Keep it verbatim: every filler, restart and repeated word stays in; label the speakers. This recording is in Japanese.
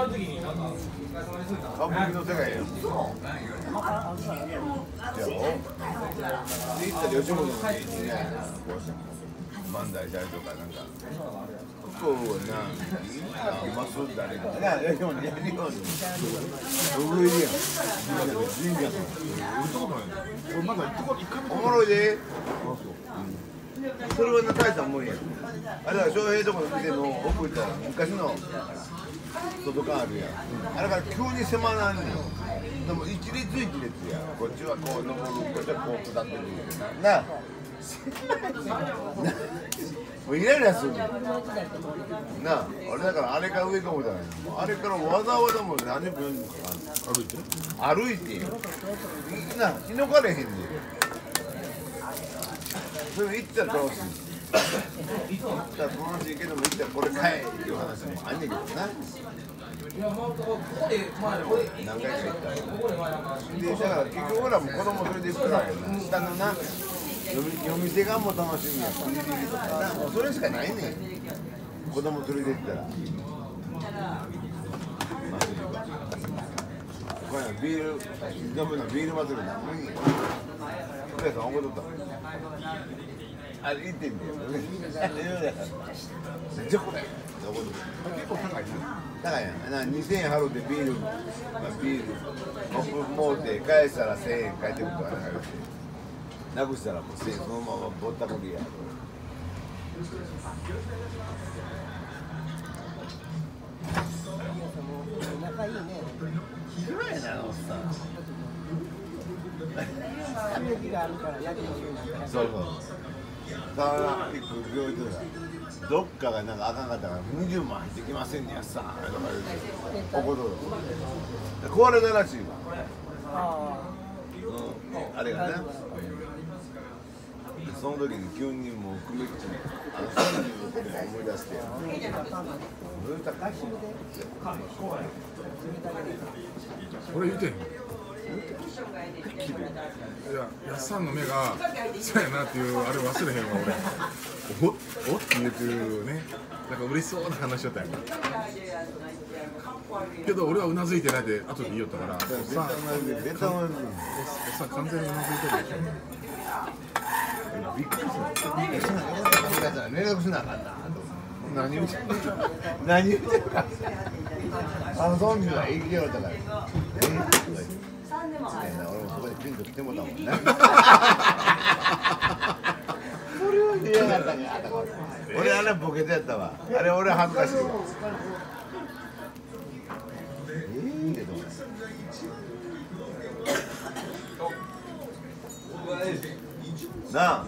Speaker 1: 歌舞伎の世界よ。で行ったら吉本の家にね、漫才したりとかなんか。こうな、マス誰か。だから吉本やるように。どこいるやん。神社の。俺まだ行ったこと一回も。おもろいで。それは大したもんや。あれは翔平とこの店の奥行ったら昔の外側あるやん。あれから急に狭なんねん。でも一列一列や。こっちはこう登る、こっちはこう下ってるな。な。もうイライラするねん。なあ、俺だからあれから上かもだね。あれからわざわざもう何分よじゅっぷんかかる。歩いて？歩いてよ。な、日のかれへんねん。それ行ったら楽しい。行ったら楽しいけども、行ったらこれ買えっていう話もあんねんけどな。何回か行ったら。で、だから結局俺らも子供連れて行くからやな。下のな、夜店がもう楽しみや。くじ引きとかな、もうそれしかないねん。子供連れて行ったら。これビール、飲むのビール祭りなのに。お母さん怒っとった。あれ言ってんだよ。めっちゃこれ。結構高いな。高いな。にせんえん払うてビール、まあ、ビール、もうて返したらせんえん返ってくるとかな。なくしたらもうせんえんそのままぼったくりや。
Speaker 2: 仲いいね。
Speaker 1: ひどいな、あのおっさん。
Speaker 2: 刺激があるからやりましょうなんて。
Speaker 1: そうそう。だから行く病院とかどっかがなんかあかんかったからにじゅうまん入ってきませんねやさとか言うて怒ると壊れたらしいわ。ああ、あれがね。その時に急にもう首口にあのさんじゅうの子供思い出して
Speaker 3: 俺言うてん。いや、やっさんの目がそうやなっていうあれ忘れへんわ俺。おおって言うてるね。なんか嬉しそうな話しよったやんか。けど俺はうなずいてないで後で言いよったから。おっさん、おっさん完全にうなずいてるでしょ。
Speaker 1: びっくりした。連絡しなあかんな。何言うてんの？何言うてんのか。あのゾンビは生きてよったから。え？俺もそこでピンと来てもらったもんね。それは嫌がったね。俺あれボケてやったわ。あれ俺恥ずかしいわ。ええけど。なあ。